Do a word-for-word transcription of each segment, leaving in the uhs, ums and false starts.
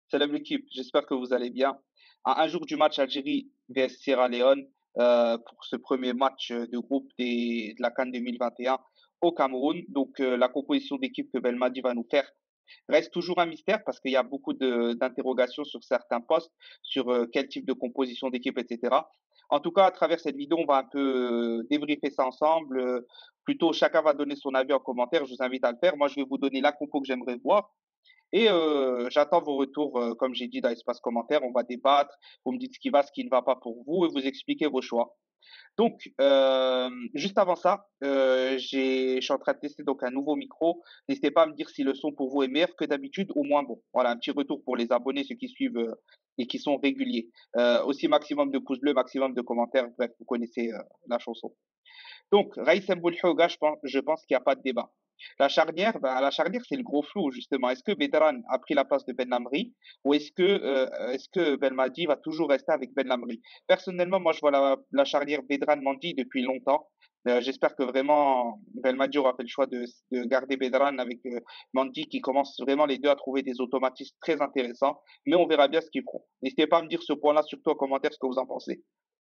Salam l'équipe, j'espère que vous allez bien. À un jour du match Algérie vs Sierra Leone, euh, pour ce premier match euh, de groupe des, de la CAN deux mille vingt et un au Cameroun. Donc euh, la composition d'équipe que Belmadi va nous faire reste toujours un mystère parce qu'il y a beaucoup de- d'interrogations sur certains postes, sur euh, quel type de composition d'équipe, et cetera. En tout cas, à travers cette vidéo, on va un peu euh, débriefer ça ensemble. Euh, plutôt, chacun va donner son avis en commentaire. Je vous invite à le faire. Moi, je vais vous donner la compo que j'aimerais voir. Et euh, j'attends vos retours, euh, comme j'ai dit dans l'espace commentaire. On va débattre. Vous me dites ce qui va, ce qui ne va pas pour vous et vous expliquez vos choix. Donc, euh, juste avant ça, euh, j'ai, je suis en train de tester donc un nouveau micro. N'hésitez pas à me dire si le son pour vous est meilleur que d'habitude ou moins bon. Voilà, un petit retour pour les abonnés, ceux qui suivent euh, et qui sont réguliers. Euh, aussi, maximum de pouces bleus, maximum de commentaires. Bref, vous connaissez euh, la chanson. Donc, Raïs Mboulhouga, je pense, je pense qu'il n'y a pas de débat. La charnière, ben, la charnière, c'est le gros flou, justement. Est-ce que Bedran a pris la place de Ben Lamri ou est-ce que, euh, est-ce que Belmadi va toujours rester avec Ben Lamri? Personnellement, moi, je vois la, la charnière Bedran-Mandi depuis longtemps. Euh, j'espère que vraiment Belmadi aura fait le choix de, de garder Bedran avec euh, Mandi qui commence vraiment les deux à trouver des automatismes très intéressants. Mais on verra bien ce qu'ils feront. N'hésitez pas à me dire ce point-là, surtout en commentaire, ce que vous en pensez.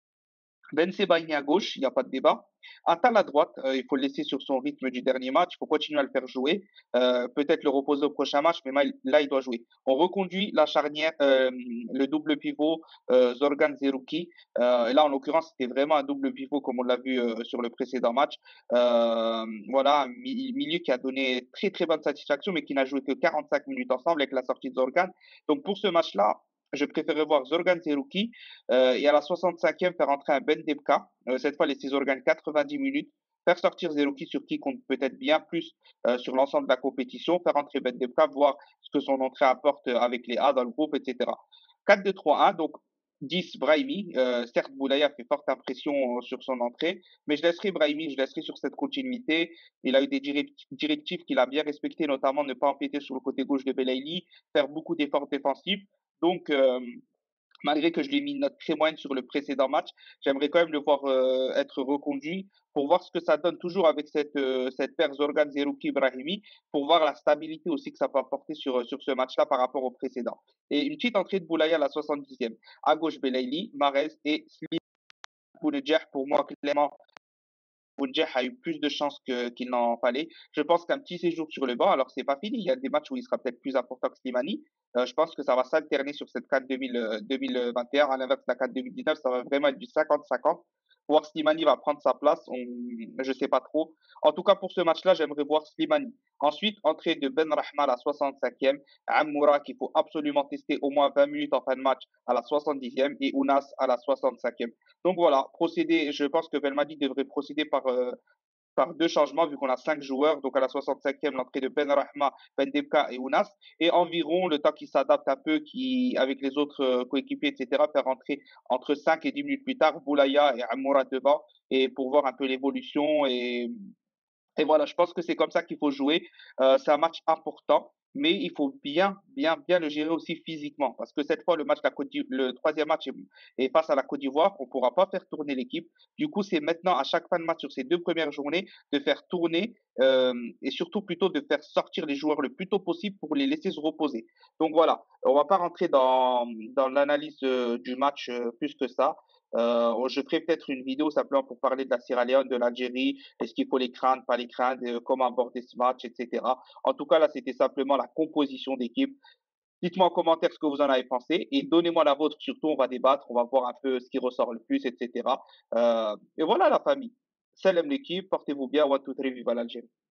Ben Sebaini à gauche, il n'y a pas de débat. Attal à droite, euh, il faut le laisser sur son rythme du dernier match, il faut continuer à le faire jouer, euh, peut-être le reposer au prochain match, mais là, il doit jouer. On reconduit la charnière, euh, le double pivot euh, Zorgan Zerouki. Euh, et là, en l'occurrence, c'était vraiment un double pivot comme on l'a vu euh, sur le précédent match. Euh, voilà, un mi- milieu qui a donné très très bonne satisfaction, mais qui n'a joué que quarante-cinq minutes ensemble avec la sortie de Zorgan. Donc pour ce match-là, je préférais voir Zorgan Zerouki euh, et à la soixante-cinquième, faire entrer un Ben Debka, euh, cette fois les six organes quatre-vingt-dix minutes, faire sortir Zerouki sur qui compte peut-être bien plus euh, sur l'ensemble de la compétition, faire entrer Ben Debka, voir ce que son entrée apporte avec les A dans le groupe, et cetera. quatre deux trois un, donc dix Brahimi. Euh, certes, Boulaya fait forte impression euh, sur son entrée, mais je laisserai Brahimi, je laisserai sur cette continuité. Il a eu des direct- directives qu'il a bien respectées, notamment ne pas empiéter sur le côté gauche de Belaïli, faire beaucoup d'efforts défensifs. Donc, euh, malgré que je lui ai mis une note très moyenne sur le précédent match, j'aimerais quand même le voir euh, être reconduit pour voir ce que ça donne toujours avec cette, euh, cette paire Zorgan Zerouki Brahimi, pour voir la stabilité aussi que ça peut apporter sur, sur ce match-là par rapport au précédent. Et une petite entrée de Boulaya à la soixante-dixième. À gauche, Belaïli, Marez et Slim Bounedjah, pour moi, clairement, Bounedjah a eu plus de chances que, qu'il n'en fallait. Je pense qu'un petit séjour sur le banc, alors c'est pas fini, il y a des matchs où il sera peut-être plus important que Slimani. Euh, je pense que ça va s'alterner sur cette CAN deux mille, euh, deux mille vingt et un, à l'inverse de la CAN deux mille dix-neuf, ça va vraiment être du cinquante cinquante. Voir Slimani va prendre sa place, on, je sais pas trop. En tout cas, pour ce match-là, j'aimerais voir Slimani. Ensuite, entrée de Ben Rahma à la soixante-cinquième, Amoura qu'il faut absolument tester au moins vingt minutes en fin de match à la soixante-dixième et Ounas à la soixante-cinquième. Donc voilà, procéder, je pense que Belmadi devrait procéder par, euh, par deux changements vu qu'on a cinq joueurs. Donc à la soixante-cinquième, l'entrée de Ben Rahma, Ben Debka et Ounas. Et environ le temps qu'il s'adapte un peu, qui, avec les autres euh, coéquipiers, et cetera, faire rentrer entre cinq et dix minutes plus tard Boulaya et Amoura devant et pour voir un peu l'évolution et et voilà, je pense que c'est comme ça qu'il faut jouer. Euh, c'est un match important, mais il faut bien, bien, bien le gérer aussi physiquement. Parce que cette fois, le match, la Côte d'I- le troisième match est, est face à la Côte d'Ivoire. On ne pourra pas faire tourner l'équipe. Du coup, c'est maintenant à chaque fin de match sur ces deux premières journées de faire tourner euh, et surtout plutôt de faire sortir les joueurs le plus tôt possible pour les laisser se reposer. Donc voilà, on va pas rentrer dans, dans l'analyse euh, du match euh, plus que ça. Euh, je ferai peut-être une vidéo simplement pour parler de la Sierra Leone, de l'Algérie, est-ce qu'il faut les craindre, pas les craindre, euh, comment aborder ce match, et cetera. En tout cas, là, c'était simplement la composition d'équipe. Dites-moi en commentaire ce que vous en avez pensé et donnez-moi la vôtre. Surtout, on va débattre, on va voir un peu ce qui ressort le plus, et cetera. Euh, et voilà la famille. Salam l'équipe, portez-vous bien, one, two, three, viva l'Algérie.